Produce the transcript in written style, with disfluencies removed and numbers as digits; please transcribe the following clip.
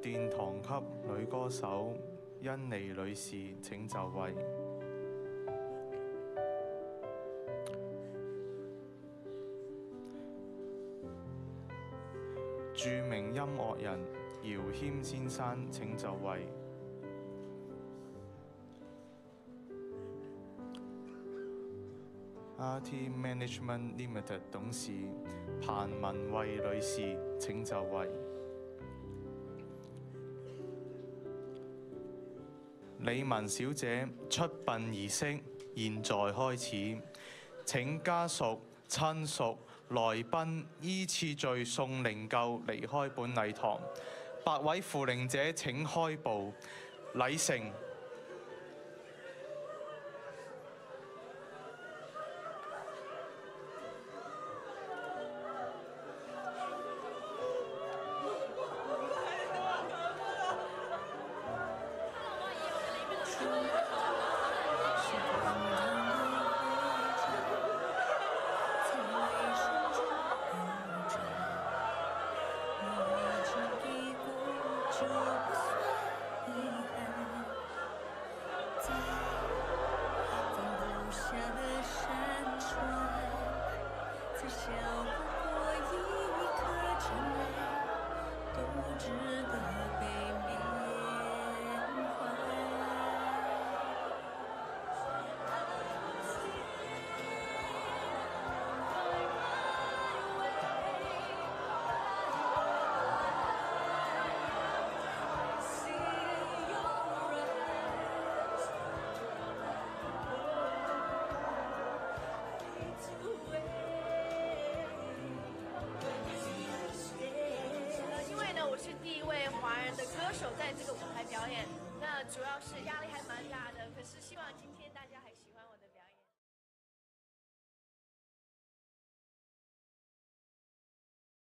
殿堂級女歌手甄妮女士請就位。著名音樂人姚謙先生請就位。RT Management Limited 董事彭文慧女士請就位。李文小姐出殯儀式現在開始，請家屬、親屬、來賓依次序送靈柩離開本禮堂。8位扶靈者請開步，禮成。 我是第一位华人的歌手在这个舞台表演，那主要是压力还蛮大的，可是希望今天。